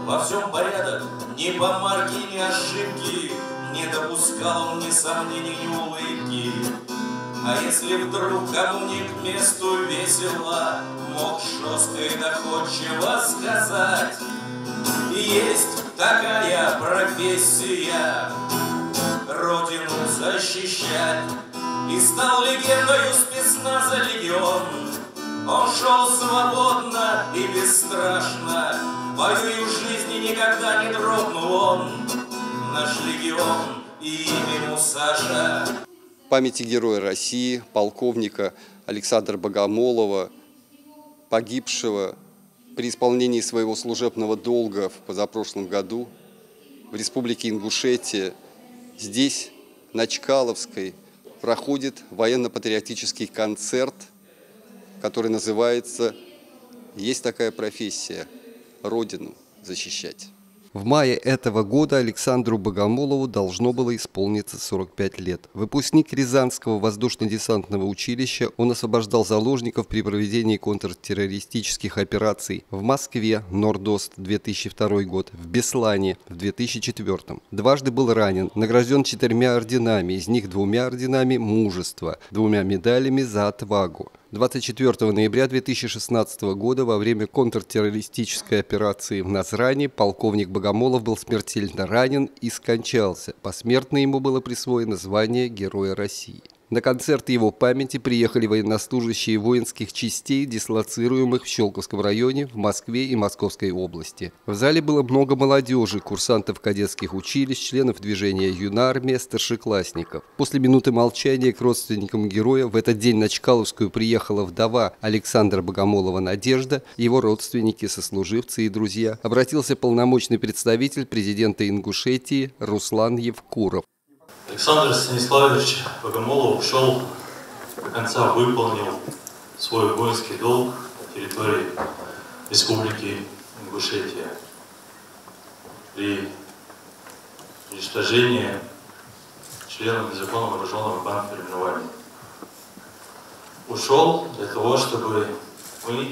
во всем порядок, ни помарки, ни ошибки, не допускал он ни сомнений, ни улыбки. А если вдруг кому не к месту весело, мог жестко и доходчиво сказать: есть такая профессия — Родину защищать. И стал легендою спецназа легион. Он шел свободно и бесстрашно, бою в жизни никогда не дрогнул он. Наш легион и имя ему Саша. Памяти Героя России, полковника Александра Богомолова, погибшего при исполнении своего служебного долга в позапрошлом году в Республике Ингушетия. Здесь, на Чкаловской, проходит военно-патриотический концерт, который называется «Есть такая профессия – Родину защищать». В мае этого года Александру Богомолову должно было исполниться 45 лет. Выпускник Рязанского воздушно-десантного училища, он освобождал заложников при проведении контртеррористических операций в Москве, Нордост, 2002 год, в Беслане, в 2004. Дважды был ранен, награжден 4 орденами, из них 2 орденами «Мужество», 2 медалями «За отвагу». 24 ноября 2016 года во время контртеррористической операции в Назране полковник Богомолов был смертельно ранен и скончался. Посмертно ему было присвоено звание Героя России. На концерт его памяти приехали военнослужащие воинских частей, дислоцируемых в Щелковском районе, в Москве и Московской области. В зале было много молодежи, курсантов кадетских училищ, членов движения «Юнармия», старшеклассников. После минуты молчания к родственникам героя в этот день на Чкаловскую приехала вдова Александра Богомолова Надежда, его родственники, сослуживцы и друзья. Обратился полномочный представитель президента Ингушетии Руслан Евкуров. Александр Станиславович Богомолов ушел, до конца выполнил свой воинский долг на территории Республики Ингушетия при уничтожении членов незаконно вооруженного бандформирования. Ушел для того, чтобы мы,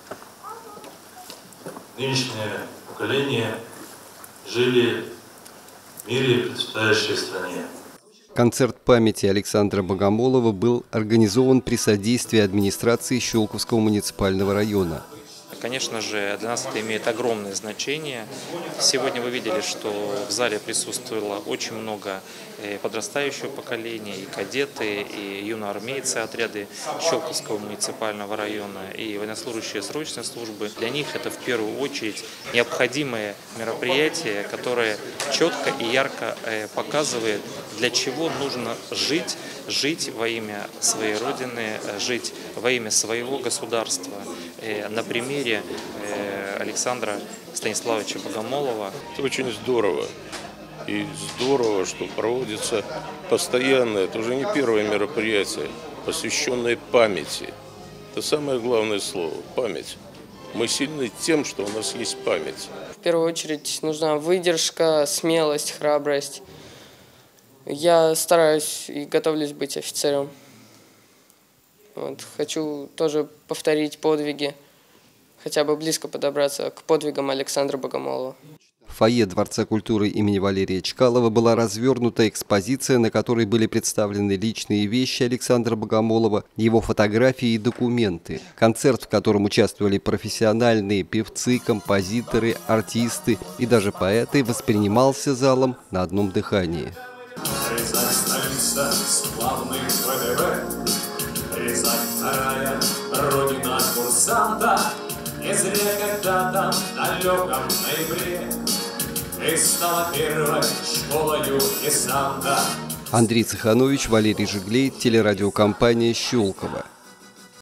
нынешнее поколение, жили в мире и процветающей стране. Концерт памяти Александра Богомолова был организован при содействии администрации Щелковского муниципального района. Конечно же, для нас это имеет огромное значение. Сегодня вы видели, что в зале присутствовало очень много подрастающего поколения, и кадеты, и юноармейцы, отряды Щелковского муниципального района, и военнослужащие срочной службы. Для них это в первую очередь необходимое мероприятие, которое четко и ярко показывает, для чего нужно жить во имя своей Родины, жить во имя своего государства. На примере Александра Станиславовича Богомолова. Это очень здорово. И здорово, что проводится постоянно, это уже не первое мероприятие, посвященное памяти. Это самое главное слово – память. Мы сильны тем, что у нас есть память. В первую очередь нужна выдержка, смелость, храбрость. Я стараюсь и готовлюсь быть офицером. Хочу тоже повторить подвиги, хотя бы близко подобраться к подвигам Александра Богомолова. В фойе Дворца культуры имени Валерия Чкалова была развернута экспозиция, на которой были представлены личные вещи Александра Богомолова, его фотографии и документы. Концерт, в котором участвовали профессиональные певцы, композиторы, артисты и даже поэты, воспринимался залом на одном дыхании. Рязань, столица славных ВДВ, Рязань, вторая родина курсанта. Не зря когда-то в далеком ноябре ты стала первой школою десанта. Андрей Цеханович, Валерий Жиглей, телерадиокомпания «Щелково».